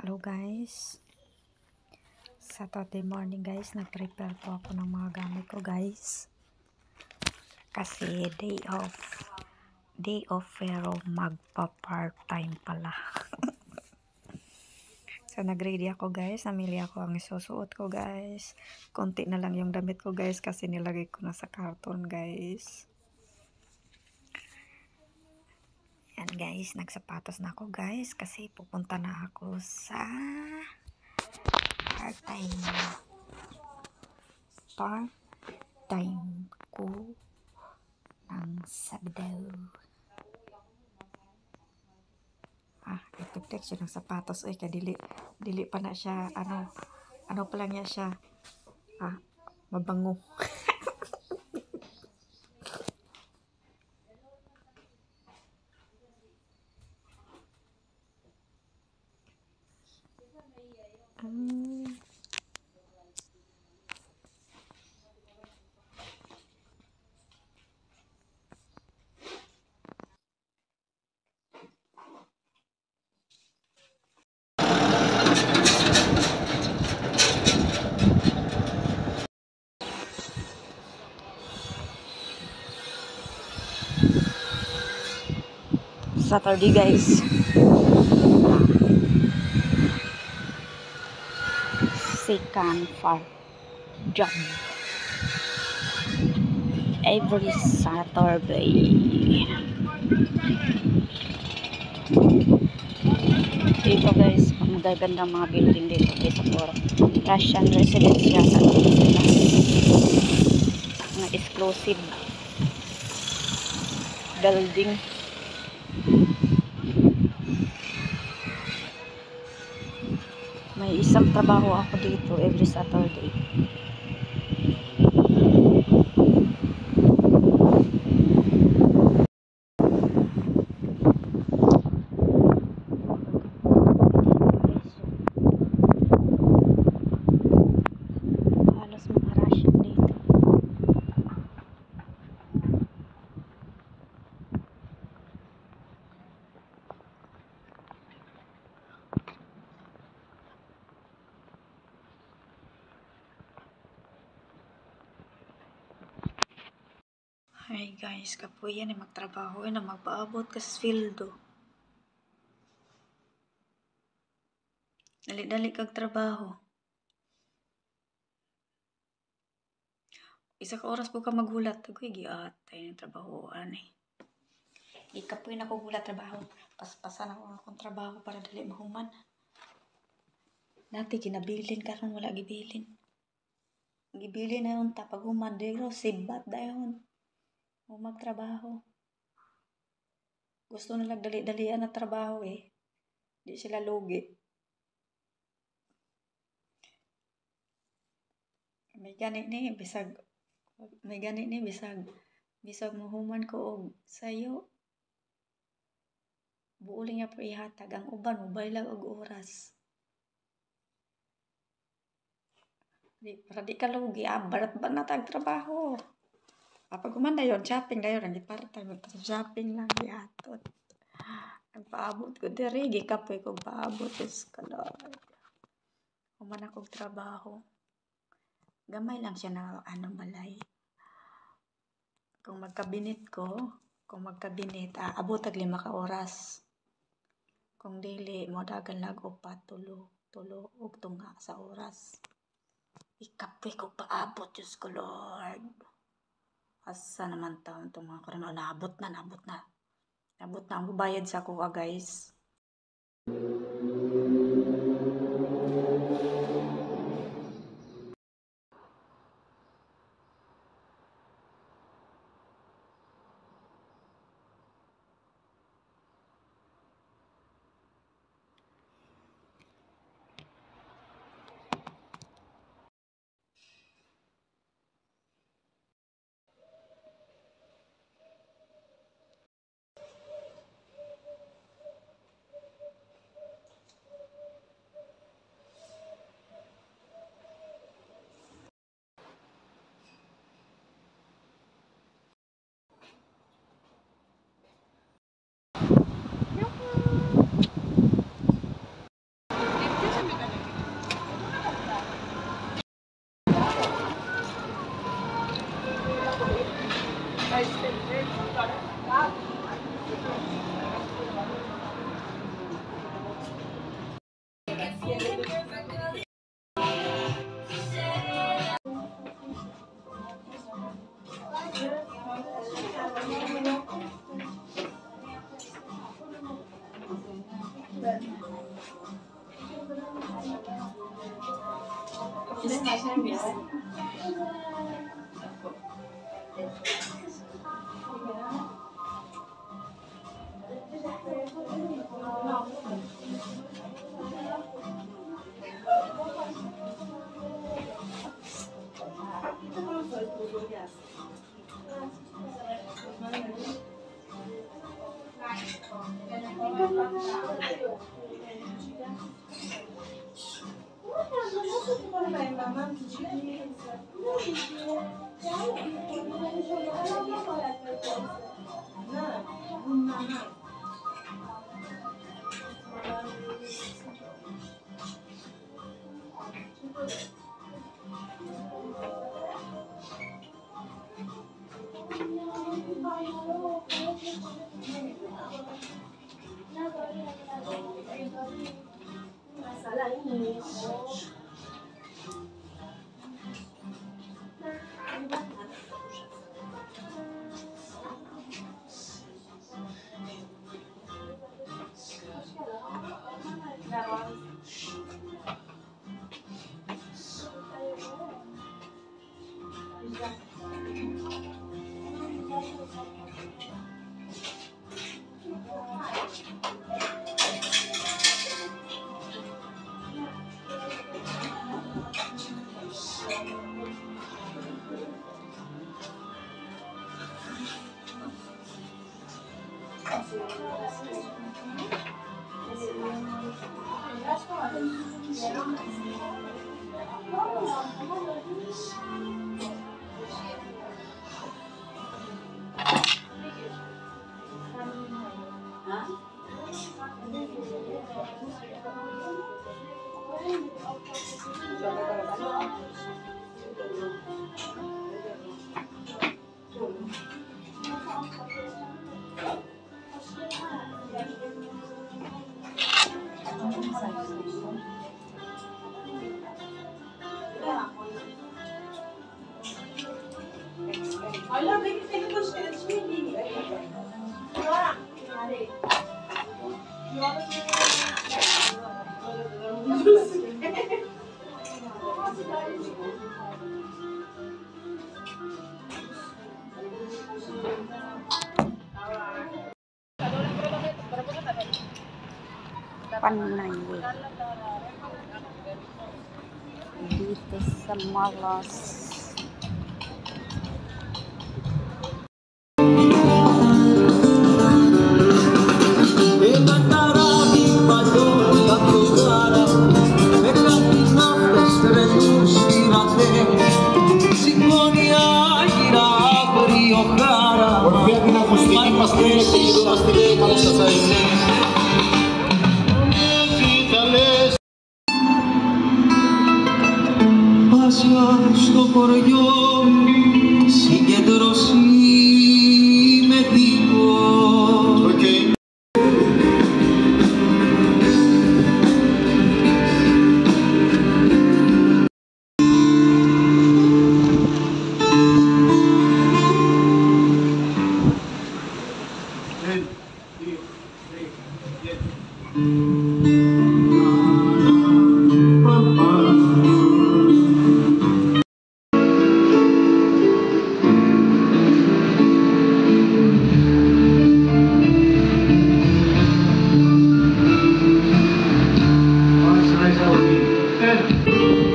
Hello guys, Saturday morning guys, nag-prepare po ako ng mga gamit ko guys, kasi day off pero magpa-part time pala. So nag-ready ako guys, namili ako ang isusuot ko guys, konti na lang yung damit ko guys kasi nilagay ko na sa karton guys. Yan guys, nagsapatos na ako guys kasi pupunta na ako sa part-time ko ng Sabado. Ito text ng sapatos ay dili pa na siya ano pa lang niya siya mabango. Saturday guys, second part job every Saturday. Dito guys, magaganda mga building dito sa Puro Russian residence yata mga exclusive building. May isang trabaho ako dito every Saturday. Halos mga Russian dito. Hi guys, kapuyan ay magtrabaho na magpaabot ka sa sweldo. Dali-dali kag trabaho. Isa ka oras po ka maghulat. Agoy, giatay ng trabahoan eh. Ikapoy na ko gulat trabaho. Paspasan ako akong trabaho para dali mahuman. Dati kinabilin karon wala gibilin. Gibilin na yun tapag human. Dero, sibat dayon. O magtrabaho. Gusto nilang dali-dalian na trabaho eh. Di sila lugi. May gani ni bisag mahuman ko og sayo. Buuling niya po ihatag ang uban mobile lang og oras. Para di ka lugi, barat ba na tag trabaho. Pag kumanda yon shopping dayon ang part-time shopping lang giatot. Ang paabot ko diri gikapoy ko paabot is kada. Human akong trabaho. Gamay lang siya na balay. Kung magkabinit abot tag 5 ka oras. Kung dili mo dagan lag upat tulo ug tunga sa oras. Ikapoy ko paabot Diyos ko Lord. Asa naman taon itong mga karano. Naabot na ang bayad sa kuha guys. Panay dito sa Malas. Στο χωριό συγκεντρώσει με τίποτα. Okay. Good.